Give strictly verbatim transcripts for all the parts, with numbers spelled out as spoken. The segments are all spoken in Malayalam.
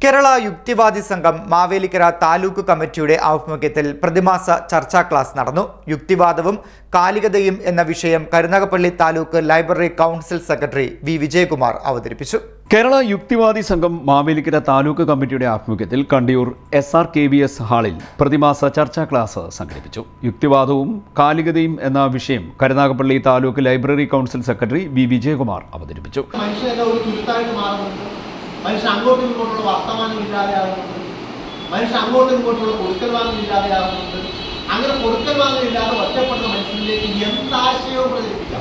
കേരള യുക്തിവാദി സംഘം മാവേലിക്കര താലൂക്ക് കമ്മിറ്റിയുടെ ആഭിമുഖ്യത്തിൽ പ്രതിമാസ ചർച്ചാ ക്ലാസ് നടന്നു. യുക്തിവാദവും കാലികതയും എന്ന വിഷയം Karunagappally taluk library council secretary V Vijayakumar അവതരിപ്പിച്ചു. കേരള യുക്തിവാദി സംഘം മാവേലിക്കര താലൂക്ക് കമ്മിറ്റിയുടെ ആഭിമുഖ്യത്തിൽ Kandiyoor S R K V S ഹാളിൽ പ്രതിമാസ ചർച്ചാ ക്ലാസ് സംഘടിപ്പിച്ചു. യുക്തിവാദവും കാലികതയും എന്ന വിഷയം Karunagappally taluk library council secretary V Vijayakumar അവതരിപ്പിച്ചു. മനുഷ്യൻ അങ്ങോട്ടും ഇങ്ങോട്ടുള്ള വർത്തമാനം ഇല്ലാതെയാകുന്നുണ്ട്. മനുഷ്യൻ അങ്ങോട്ടും ഇങ്ങോട്ടുള്ള കൊടുക്കൽ വാങ്ങൽ ഇല്ലാതെയാകുന്നുണ്ട്. അങ്ങനെ കൊടുക്കൽ വാങ്ങലില്ലാതെ ഒറ്റപ്പെടുന്ന മനുഷ്യനിലേക്ക് എന്താശയവും പ്രചരിപ്പിക്കാം.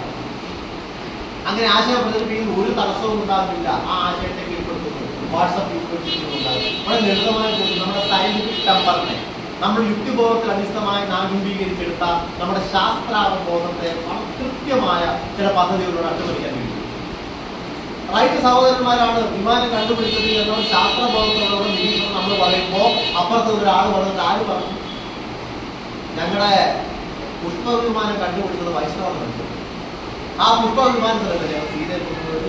അങ്ങനെ ആശയം പ്രചരിപ്പിക്കുന്ന ഒരു തടസ്സവും ഉണ്ടാകുന്നില്ല. ആ ആശയത്തെ കീഴ്പ്പെടുത്തുന്നത് വാട്സപ്പ് കീഴ്പ്പെടുത്തുന്നുണ്ടാകും. വളരെ ലളിതമായ നമ്മുടെ സയന്റിഫിക് ടെമ്പറിനെ നമ്മൾ യുക്തിബോധത്തിൽ അടിസ്ഥാനമായി നാഗീകരിച്ചെടുത്ത നമ്മുടെ ശാസ്ത്രാവബോധത്തെ കൃത്യമായ ചില പദ്ധതികളോട് അട്ടിമറിക്കാൻ കഴിയും. റൈറ്റ് സഹോദരന്മാരാണ് വിമാനം കണ്ടുപിടിച്ചത് എന്നോ ശാസ്ത്രബോധത്തോടുള്ള നിരീക്ഷണം നമ്മൾ പറയുമ്പോൾ അപ്പുറത്ത് ഒരാൾ പറഞ്ഞത് ആര് പറഞ്ഞു? ഞങ്ങളുടെ പുഷ്പ വിമാനം കണ്ടുപിടിച്ചത് വൈഷ്ണവർ കണ്ടു. ആ പുഷ്പ വിമാനത്തിലല്ലേ ഞങ്ങൾ സീതയെ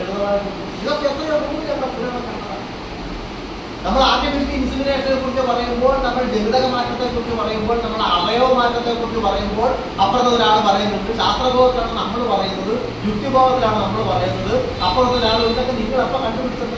ഇതൊക്കെ എത്രയോ കണ്ടതാണ്. നമ്മൾ ആർട്ടിഫിഷ്യൽ ഇൻസുമിനേഷനെ കുറിച്ച് പറയുമ്പോൾ, നമ്മൾ ജനിതക മാറ്റത്തെ കുറിച്ച് പറയുമ്പോൾ, നമ്മൾ അവയവ മാറ്റത്തെ കുറിച്ച് പറയുമ്പോൾ അപ്പുറത്ത് ഒരാൾ പറയുന്നുണ്ട്. ശാസ്ത്രബോധത്തിലാണ് നമ്മൾ പറയുന്നത്, യുക്തിബോധത്തിലാണ് നമ്മൾ പറയുന്നത്. അപ്പുറത്ത് ഒരാൾ ഇതൊക്കെ നിങ്ങൾ എപ്പോൾ കണ്ടുപിടിച്ചത്?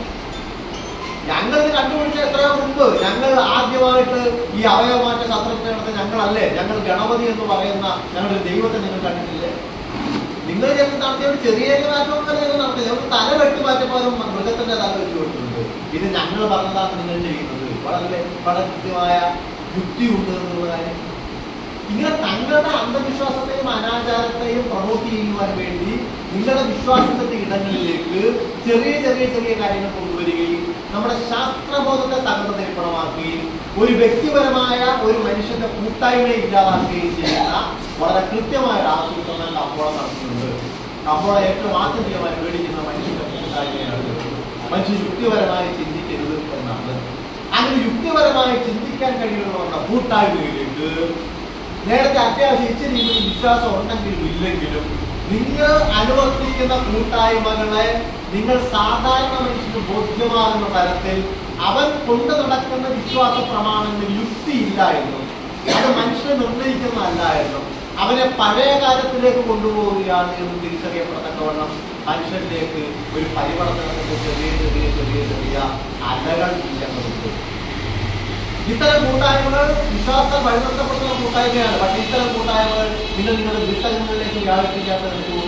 ഞങ്ങളിത് കണ്ടുപിടിച്ച എത്രയോ മുമ്പ്. ഞങ്ങൾ ആദ്യമായിട്ട് ഈ അവയവമാറ്റ ശസ്ത്രക്രിയ ഞങ്ങളല്ലേ. ഞങ്ങൾ ഗണപതി എന്ന് പറയുന്ന ഞങ്ങളുടെ ദൈവത്തെ നിങ്ങൾ കണ്ടിട്ടില്ലേ? നിങ്ങൾ ഞങ്ങൾ നടത്തിയ ഒരു ചെറിയ മാറ്റവും ഞങ്ങൾ നടത്തി. ഞങ്ങൾ തല വെട്ടി മാറ്റപ്പോലും മൃഗത്തിന്റെ തല വെട്ടി കൊടുത്തിട്ടുണ്ട്. ഇത് ഞങ്ങൾ പറഞ്ഞതാണ് നിങ്ങൾ ചെയ്യുന്നത്. വളരെ വളരെ കൃത്യമായ യുക്തി ഉണ്ട് എന്നുള്ള കാര്യം. ഇങ്ങനെ തങ്ങളുടെ അന്ധവിശ്വാസത്തെയും അനാചാരത്തെയും പ്രൊമോട്ട് ചെയ്യുവാൻ വേണ്ടി നിങ്ങളുടെ വിശ്വാസത്തിന്റെ ഇടങ്ങളിലേക്ക് ചെറിയ ചെറിയ ചെറിയ കാര്യങ്ങൾ കൊണ്ടുവരികയും നമ്മുടെ ശാസ്ത്രബോധത്തെ തകർന്നതരിപ്പണമാക്കുകയും ഒരു വ്യക്തിപരമായ ഒരു മനുഷ്യന്റെ കൂട്ടായ്മയെ ഇല്ലാതാക്കുകയും ചെയ്യുന്ന വളരെ കൃത്യമായ ആസൂത്രണം കമ്പോളം നടത്തുന്നുണ്ട്. കമ്പോളം ഏറ്റവും ആത്യന്തികമായി മേടിക്കുന്ന മനുഷ്യന്റെ കൂട്ടായ്മയാണ്. മനുഷ്യൻ യുക്തിപരമായി ചിന്തിക്കരുത് എന്നാണ്. അങ്ങനെ യുക്തിപരമായി ചിന്തിക്കാൻ കഴിയുന്നവരുടെ കൂട്ടായ്മയിലേക്ക് നേരത്തെ അത്യാവശ്യം ഇച്ചിരി വിശ്വാസം ഉണ്ടെങ്കിലും ഇല്ലെങ്കിലും നിങ്ങൾ അനുവർത്തിക്കുന്ന കൂട്ടായ്മകളെ നിങ്ങൾ സാധാരണ മനുഷ്യന് ബോധ്യമാകുന്ന തരത്തിൽ അവൻ കൊണ്ടു നടക്കുന്ന വിശ്വാസ പ്രമാണങ്ങളിൽ യുക്തിയില്ല എന്നും അത് മനുഷ്യനെ നിർണ്ണയിക്കുന്നതല്ല എന്നും അവനെ പഴയ കാലത്തിലേക്ക് കൊണ്ടുപോവുകയാണ് എന്ന് തിരിച്ചറിയപ്പെടത്തക്കവണ്ണം മനുഷ്യരിലേക്ക് ഒരു പരിവർത്തനത്തിന്റെ ചെറിയ ചെറിയ ചെറിയ ചെറിയ അലകൾ ഇല്ലെന്നുണ്ട്. ഇത്തരം കൂട്ടായ്മകൾ വിശ്വാസം വഴിനടത്തപ്പെടുന്ന കൂട്ടായ്മയാണ്. പക്ഷേ ഇത്തരം കൂട്ടായ്മകൾ നിങ്ങൾ നിങ്ങളുടെ ദുഷ്ടങ്ങളിലേക്ക് വ്യാപിപ്പിക്കാത്ത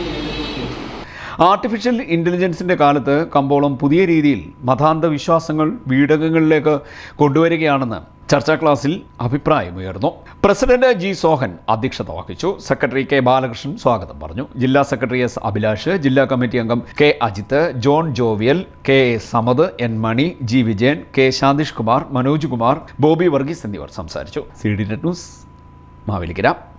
ആർട്ടിഫിഷ്യൽ ഇന്റലിജൻസിന്റെ കാലത്ത് കമ്പോളം പുതിയ രീതിയിൽ മതാന്ധ വിശ്വാസങ്ങൾ വീടകങ്ങളിലേക്ക് കൊണ്ടുവരികയാണെന്ന് ചർച്ചാ ക്ലാസ്സിൽ അഭിപ്രായമുയർന്നു. പ്രസിഡന്റ് ജി സോഹൻ അധ്യക്ഷത വഹിച്ചു. സെക്രട്ടറി കെ ബാലകൃഷ്ണൻ സ്വാഗതം പറഞ്ഞു. ജില്ലാ സെക്രട്ടറി എസ് അഭിലാഷ്, ജില്ലാ കമ്മിറ്റി അംഗം K Ajith, John Jovial, K A Samad, N Mani, G Vijayan, K Santhish Kumar, Manoj Kumar, Bobby Varghese എന്നിവർ സംസാരിച്ചു. C D net news Mavelikkara.